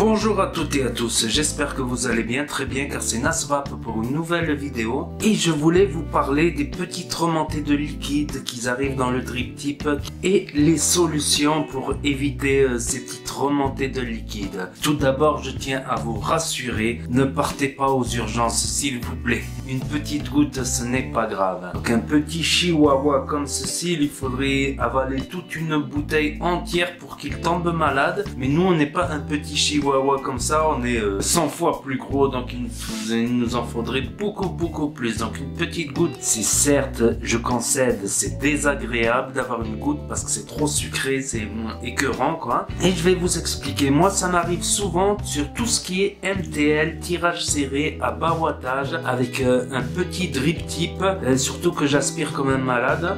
Bonjour à toutes et à tous, j'espère que vous allez bien, très bien, car c'est Nasvap pour une nouvelle vidéo. Et je voulais vous parler des petites remontées de liquide qui arrivent dans le drip tip et les solutions pour éviter ces petites remontées de liquide. Tout d'abord, je tiens à vous rassurer, ne partez pas aux urgences s'il vous plaît. Une petite goutte, ce n'est pas grave. Donc un petit chihuahua comme ceci, il faudrait avaler toute une bouteille entière pour qu'il tombe malade. Mais nous, on n'est pas un petit chihuahua comme ça, on est 100 fois plus gros, donc il nous en faudrait beaucoup plus. Donc une petite goutte, c'est certes, je concède, c'est désagréable d'avoir une goutte parce que c'est trop sucré, c'est écœurant quoi. Et je vais vous expliquer, moi ça m'arrive souvent sur tout ce qui est MTL, tirage serré à bas wattage avec un petit drip tip, surtout que j'aspire comme un malade.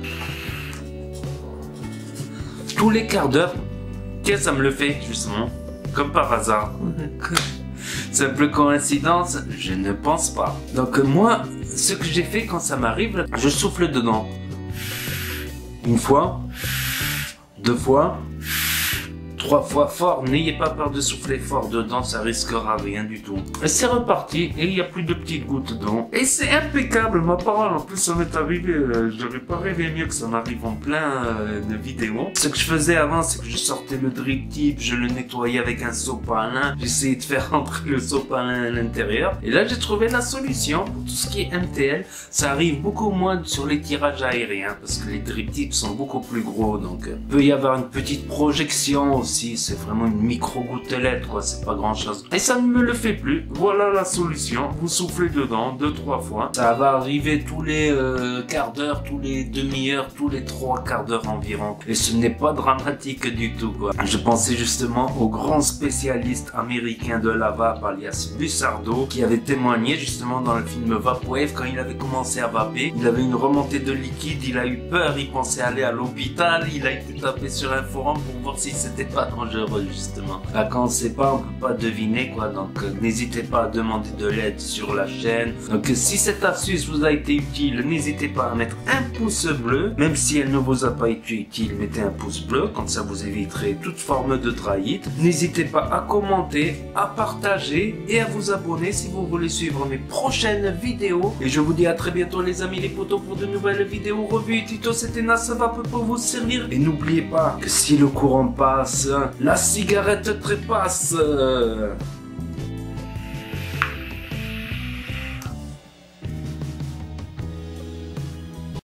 Tous les quarts d'heure, tiens ça me le fait justement. Comme par hasard. Simple coïncidence, je ne pense pas. Donc moi, ce que j'ai fait quand ça m'arrive, je souffle dedans. Une fois, deux fois, trois fois fort. N'ayez pas peur de souffler fort dedans, ça risquera rien du tout. Et c'est reparti, et il n'y a plus de petites gouttes dedans. Et c'est impeccable, ma parole. En plus, ça m'est arrivé, j'aurais pas rêvé mieux que ça m'arrive en plein de vidéos. Ce que je faisais avant, c'est que je sortais le drip tip, je le nettoyais avec un sopalin, j'essayais de faire entrer le sopalin à l'intérieur. Et là, j'ai trouvé la solution pour tout ce qui est MTL. Ça arrive beaucoup moins sur les tirages aériens, parce que les drip tips sont beaucoup plus gros, donc il peut y avoir une petite projection aussi. C'est vraiment une micro gouttelette quoi, c'est pas grand chose. Et ça ne me le fait plus. Voilà la solution. Vous soufflez dedans 2-3 fois. Ça va arriver tous les quarts d'heure, tous les demi-heures, tous les 3 quarts d'heure environ. Et ce n'est pas dramatique du tout quoi. Je pensais justement au grand spécialiste américain de la vape alias Bussardo qui avait témoigné justement dans le film Vapwave quand il avait commencé à vaper. Il avait une remontée de liquide, il a eu peur, il pensait aller à l'hôpital, il a été tapé sur un forum pour voir si c'était pas dangereux justement. Là quand on sait pas, on peut pas deviner quoi, donc n'hésitez pas à demander de l'aide sur la chaîne. Donc si cette astuce vous a été utile, n'hésitez pas à mettre un pouce bleu, même si elle ne vous a pas été utile, mettez un pouce bleu, comme ça vous éviterez toute forme de trahite. N'hésitez pas à commenter, à partager et à vous abonner si vous voulez suivre mes prochaines vidéos. Et je vous dis à très bientôt les amis les potos pour de nouvelles vidéos, revues et tutos. C'était Nasvap pour vous servir. Et n'oubliez pas que si le courant passe, la cigarette trépasse.